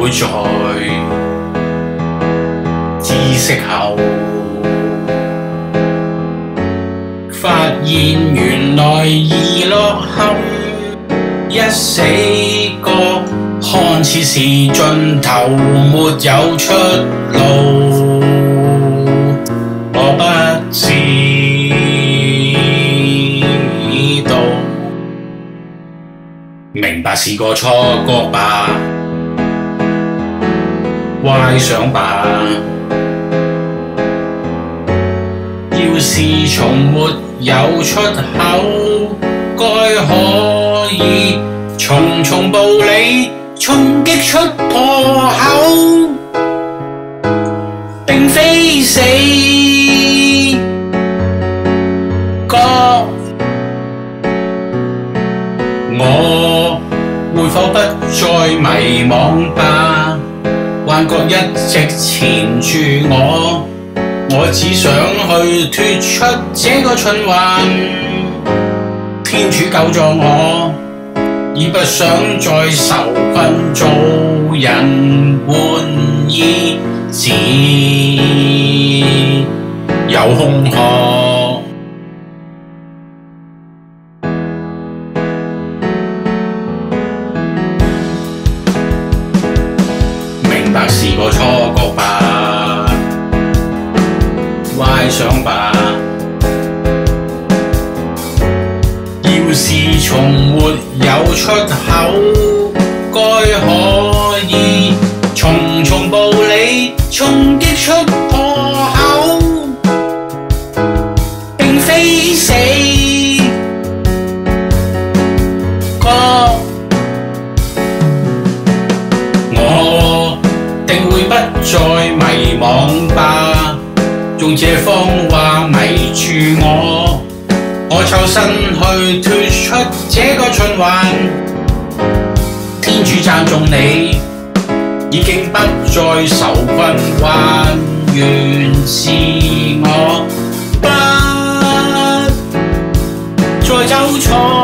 會在知識後發現原來已落陷，一死角看似是盡頭，沒有出路。我不知道，明白是個錯覺吧，幻想吧。要是從沒有出口，該可以重重步履衝擊出破口，並非死角。我會否不再迷惘吧？幻覺一直纏住我，我只想去脫出這個循環。天主救助我，已不想再受困，做人玩意只有空殼。明白是個錯覺吧，幻想吧。要是從沒有出口，該可以重重步履衝擊出破口，並非死角。我定會不再迷惘吧，用這謊話迷住我。我抽身去脫出這個循環，天主讚頌你，已經不再受困，還原是我，不再走錯。